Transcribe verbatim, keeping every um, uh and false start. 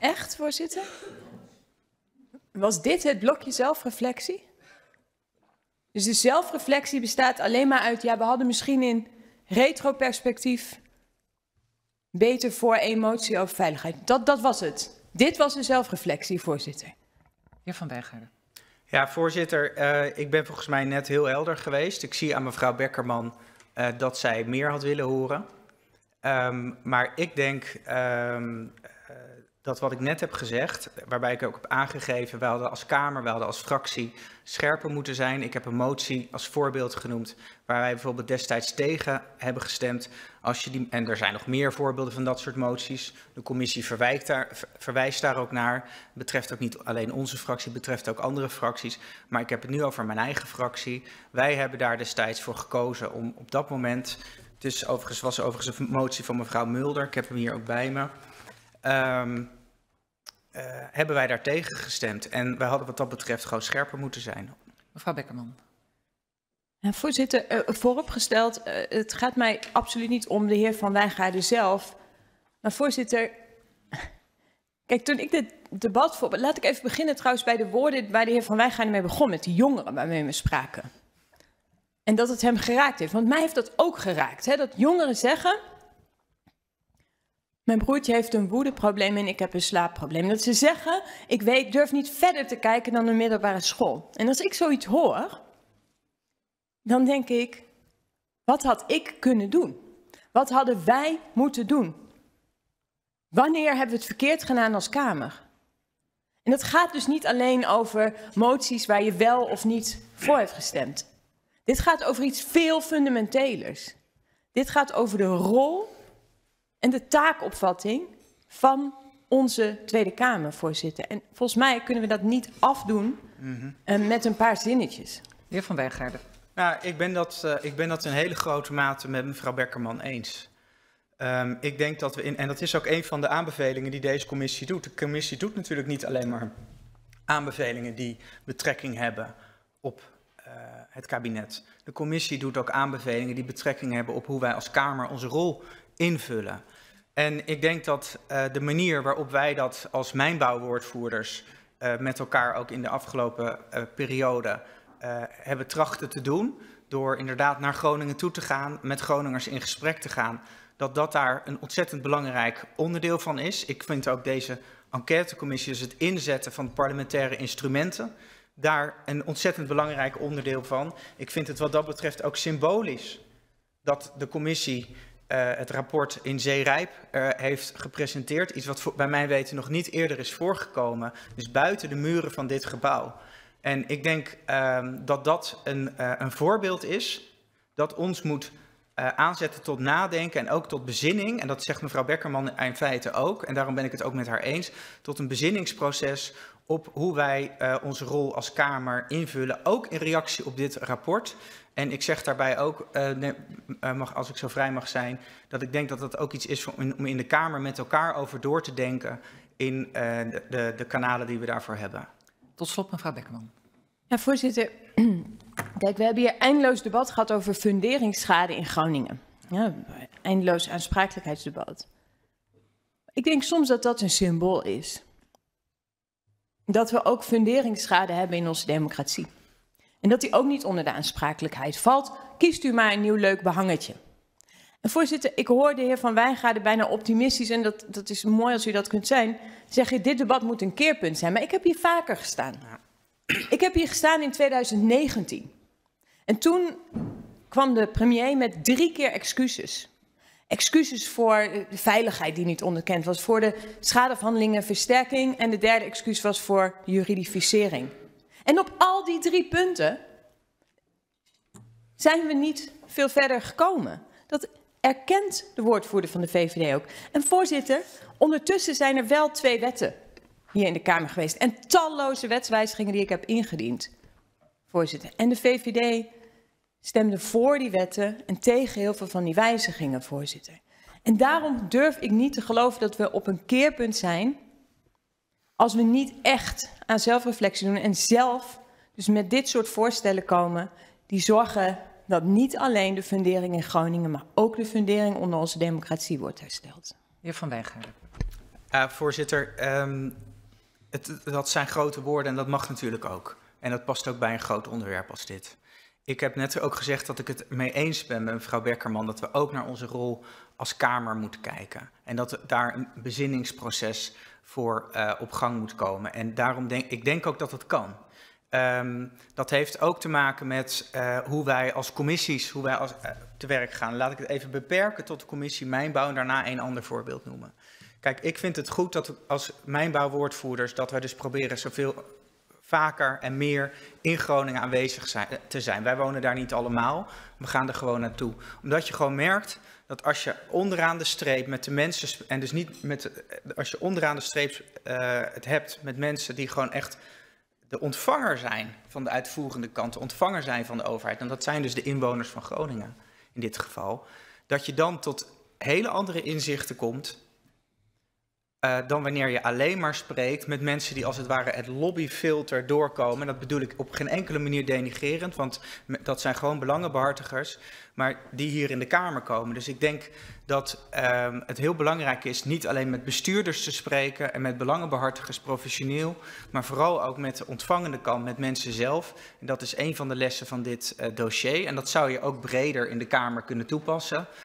Echt, voorzitter? Was dit het blokje zelfreflectie? Dus de zelfreflectie bestaat alleen maar uit, ja, we hadden misschien in retroperspectief beter voor emotie over veiligheid. Dat, dat was het. Dit was de zelfreflectie, voorzitter. Heer Van Wijngaarden. Ja, voorzitter, uh, ik ben volgens mij net heel helder geweest. Ik zie aan mevrouw Beckerman uh, dat zij meer had willen horen. Um, maar ik denk um, uh, dat wat ik net heb gezegd, waarbij ik ook heb aangegeven, we hadden als Kamer, we hadden als fractie scherper moeten zijn. Ik heb een motie als voorbeeld genoemd, waar wij bijvoorbeeld destijds tegen hebben gestemd. Als je die, en er zijn nog meer voorbeelden van dat soort moties. De commissie verwijst daar, verwijst daar ook naar. Het betreft ook niet alleen onze fractie, het betreft ook andere fracties. Maar ik heb het nu over mijn eigen fractie. Wij hebben daar destijds voor gekozen om op dat moment, dus overigens was overigens een motie van mevrouw Mulder, ik heb hem hier ook bij me. Um, uh, hebben wij daar tegen gestemd. En wij hadden wat dat betreft gewoon scherper moeten zijn. Mevrouw Beckerman. Ja, voorzitter, uh, vooropgesteld, uh, het gaat mij absoluut niet om de heer Van Wijngaarden zelf. Maar voorzitter, kijk, toen ik dit debat voor... Laat ik even beginnen trouwens bij de woorden waar de heer Van Wijngaarden mee begon, met die jongeren waarmee we spraken. En dat het hem geraakt heeft, want mij heeft dat ook geraakt. Hè? Dat jongeren zeggen, mijn broertje heeft een woedeprobleem en ik heb een slaapprobleem. Dat ze zeggen, ik weet, durf niet verder te kijken dan een middelbare school. En als ik zoiets hoor, dan denk ik, wat had ik kunnen doen? Wat hadden wij moeten doen? Wanneer hebben we het verkeerd gedaan als Kamer? En dat gaat dus niet alleen over moties waar je wel of niet voor hebt gestemd. Dit gaat over iets veel fundamentelers. Dit gaat over de rol en de taakopvatting van onze Tweede Kamer, voorzitter. En volgens mij kunnen we dat niet afdoen mm-hmm. uh, met een paar zinnetjes. De heer Van Wijngaarden. Nou, ik ben dat, uh, ik ben dat in hele grote mate met mevrouw Beckerman eens. Um, ik denk dat we in, en dat is ook een van de aanbevelingen die deze commissie doet. De commissie doet natuurlijk niet alleen maar aanbevelingen die betrekking hebben op uh, het kabinet. De commissie doet ook aanbevelingen die betrekking hebben op hoe wij als Kamer onze rol invullen. En ik denk dat uh, de manier waarop wij dat als mijnbouwwoordvoerders uh, met elkaar ook in de afgelopen uh, periode uh, hebben trachten te doen, door inderdaad naar Groningen toe te gaan, met Groningers in gesprek te gaan, dat dat daar een ontzettend belangrijk onderdeel van is. Ik vind ook deze enquêtecommissie, dus het inzetten van parlementaire instrumenten, daar een ontzettend belangrijk onderdeel van. Ik vind het wat dat betreft ook symbolisch dat de commissie uh, het rapport in Zeerijp uh, heeft gepresenteerd. Iets wat voor, bij mijn weten nog niet eerder is voorgekomen. Dus buiten de muren van dit gebouw. En ik denk uh, dat dat een, uh, een voorbeeld is dat ons moet uh, aanzetten tot nadenken en ook tot bezinning. En dat zegt mevrouw Beckerman in feite ook. En daarom ben ik het ook met haar eens. Tot een bezinningsproces op hoe wij uh, onze rol als Kamer invullen. Ook in reactie op dit rapport. En ik zeg daarbij ook, uh, ne, uh, mag, als ik zo vrij mag zijn, dat ik denk dat dat ook iets is om in de Kamer met elkaar over door te denken in uh, de, de, de kanalen die we daarvoor hebben. Tot slot, mevrouw Beckerman. Ja, voorzitter. Kijk, we hebben hier eindeloos debat gehad over funderingsschade in Groningen. Ja, eindeloos aansprakelijkheidsdebat. Ik denk soms dat dat een symbool is. Dat we ook funderingsschade hebben in onze democratie. En dat die ook niet onder de aansprakelijkheid valt. Kiest u maar een nieuw leuk behangetje. En voorzitter, ik hoor de heer Van Wijngaarden bijna optimistisch, en dat, dat is mooi als u dat kunt zijn, zeg je, dit debat moet een keerpunt zijn. Maar ik heb hier vaker gestaan. Ik heb hier gestaan in tweeduizend negentien. En toen kwam de premier met drie keer excuses. Excuses voor de veiligheid die niet onderkend was, voor de schadeafhandelingen versterking, en de derde excuus was voor juridificering. En op al die drie punten zijn we niet veel verder gekomen. Dat erkent de woordvoerder van de V V D ook. En voorzitter, ondertussen zijn er wel twee wetten hier in de Kamer geweest. En talloze wetswijzigingen die ik heb ingediend. Voorzitter. En de V V D stemde voor die wetten en tegen heel veel van die wijzigingen, voorzitter. En daarom durf ik niet te geloven dat we op een keerpunt zijn als we niet echt aan zelfreflectie doen en zelf dus met dit soort voorstellen komen die zorgen dat niet alleen de fundering in Groningen, maar ook de fundering onder onze democratie wordt hersteld. Heer Van Wijngaarden. Uh, voorzitter, um, het, dat zijn grote woorden en dat mag natuurlijk ook. En dat past ook bij een groot onderwerp als dit. Ik heb net ook gezegd dat ik het mee eens ben met mevrouw Beckerman dat we ook naar onze rol als Kamer moeten kijken. En dat daar een bezinningsproces voor uh, op gang moet komen. En daarom denk ik denk ook dat het kan. Um, dat heeft ook te maken met uh, hoe wij als commissies hoe wij als, uh, te werk gaan. Laat ik het even beperken tot de commissie Mijnbouw en daarna een ander voorbeeld noemen. Kijk, ik vind het goed dat we als mijnbouwwoordvoerders dat wij dus proberen zoveel vaker en meer in Groningen aanwezig zijn, te zijn. Wij wonen daar niet allemaal, we gaan er gewoon naartoe. Omdat je gewoon merkt dat als je onderaan de streep met de mensen, en dus niet met, als je onderaan de streep uh, het hebt met mensen die gewoon echt de ontvanger zijn van de uitvoerende kant, de ontvanger zijn van de overheid, en dat zijn dus de inwoners van Groningen in dit geval, dat je dan tot hele andere inzichten komt Uh, dan wanneer je alleen maar spreekt met mensen die als het ware het lobbyfilter doorkomen. En dat bedoel ik op geen enkele manier denigrerend, want dat zijn gewoon belangenbehartigers, maar die hier in de Kamer komen. Dus ik denk dat uh, het heel belangrijk is niet alleen met bestuurders te spreken en met belangenbehartigers professioneel, maar vooral ook met de ontvangende kant, met mensen zelf. En dat is een van de lessen van dit uh, dossier en dat zou je ook breder in de Kamer kunnen toepassen.